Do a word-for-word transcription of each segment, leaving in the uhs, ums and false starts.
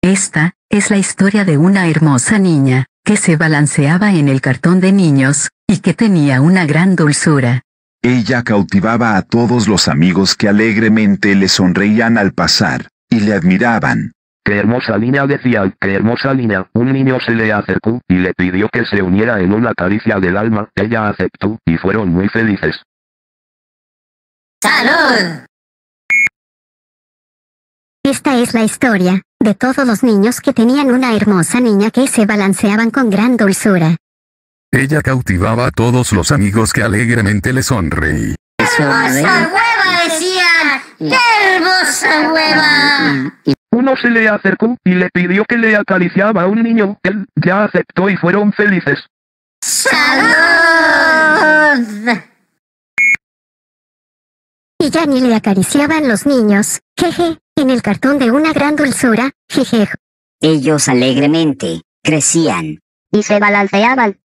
Esta es la historia de una hermosa niña, que se balanceaba en el cartón de niños, y que tenía una gran dulzura. Ella cautivaba a todos los amigos que alegremente le sonreían al pasar, y le admiraban. ¡Qué hermosa niña! Decía, ¡qué hermosa niña! Un niño se le acercó, y le pidió que se uniera en una caricia del alma. Ella aceptó, y fueron muy felices. ¡Salud! Esta es la historia de todos los niños que tenían una hermosa niña que se balanceaban con gran dulzura. Ella cautivaba a todos los amigos que alegremente le sonreían. ¡Hermosa hueva! Decían. ¡Qué hermosa hueva! Uno se le acercó, y le pidió que le acariciaba a un niño. Él ya aceptó y fueron felices. ¡Salud! Y ya ni le acariciaban los niños, jeje, en el cartón de una gran dulzura, jeje. Ellos alegremente crecían y se balanceaban.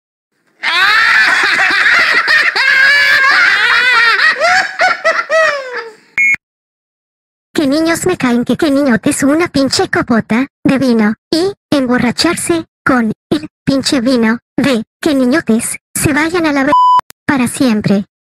¿Qué niños me caen que qué niñotes una pinche copota de vino y emborracharse con el pinche vino de que niñotes se vayan a la v para siempre?